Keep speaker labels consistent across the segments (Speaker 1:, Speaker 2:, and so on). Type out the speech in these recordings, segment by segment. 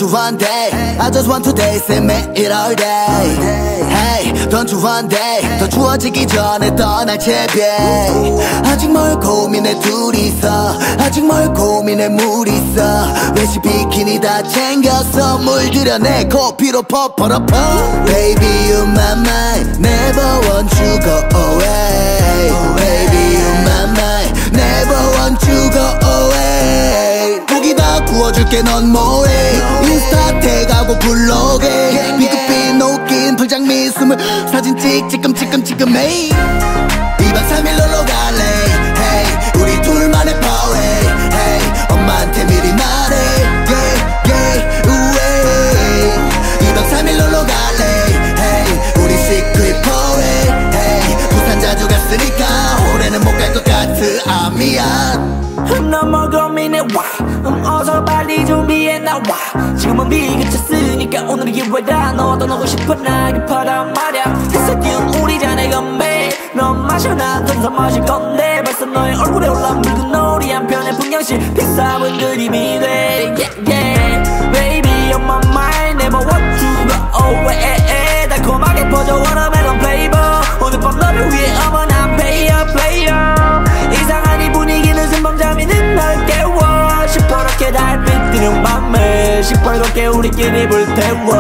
Speaker 1: you one day I just want today say 매일 all day Hey don't you one day 더 추워지기 전에 떠날 채비 아직 뭘 고민해 둘이서 아직 뭘 고민해 물 있어 외식 비키니 다 챙겼어 물들여 내 코피로 퍼퍼러퍼 Baby you my mind never want you go away Baby you my mind never want you go away 고기 다 구워줄게 넌 뭐해 인스타 태그하고 블로그에 B급빛 녹인 풀장미 스물 사진 찌끔해 2박 3일 놀러 갈래 hey 우리 둘만의 파웨이 hey 엄마한테 미리 말해 yeah 우에 2박 3일 놀러 갈래 hey 우리 시크릿 파웨이 hey 부산 자주 갔으니까 올해는 못 갈 것 같아 미안
Speaker 2: 너무 고민해 와 어서 빨리 준비해 나와 지금은 비가 찼으니까 오늘은 기회다 너와 떠나고 싶어 나 급하단 말야 햇살 띄운 우리 잔의 건배 넌 마셔 난 더 마실 건데 벌써 너의 얼굴에 올라온 붉은 놀이 한편의 풍경실 픽사본 그림이 돼 yeah, yeah. Baby on my mind never want to go away 달콤하게 퍼져 워터멜론 플레이버 오늘 밤 너를 위해 어머 난 player 이상한 이 분위기는 숨범잠이는 널 깨워 시퍼렇게 달빛 뜨는 밤에 시뻘겋게 우리끼리 불태워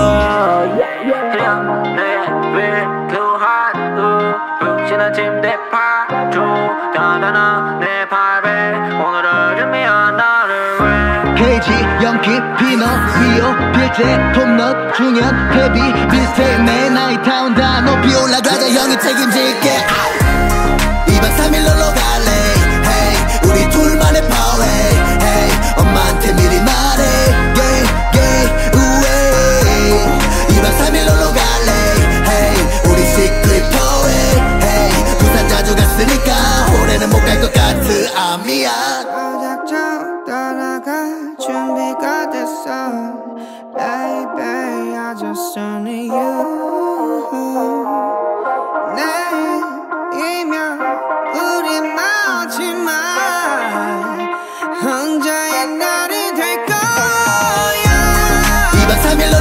Speaker 2: 위로한 푹신한 침대 파주 단단한 내 발베 오늘을 준비한 나를 위해
Speaker 1: 케이지 연기 비너 위오 필제 톱넛 중현 헤비 비스트 내 나이 타운 다 높이 올라가자 형이 책임질게 2박 3일 놀러 갈래 hey 우리 둘만의 파웨이 hey 엄마한테 미리 말해 yeah 우에 2박 3일 놀러 갈래 hey 우리 시크릿 파웨이 hey 부산 자주 갔으니까 올해는 못 갈 것 같아 미안
Speaker 3: 작정 떠나갈 준비가 됐어 Baby I just only you 내이면 우리 마지막 혼자의 날이 될 거야
Speaker 1: 2박 3일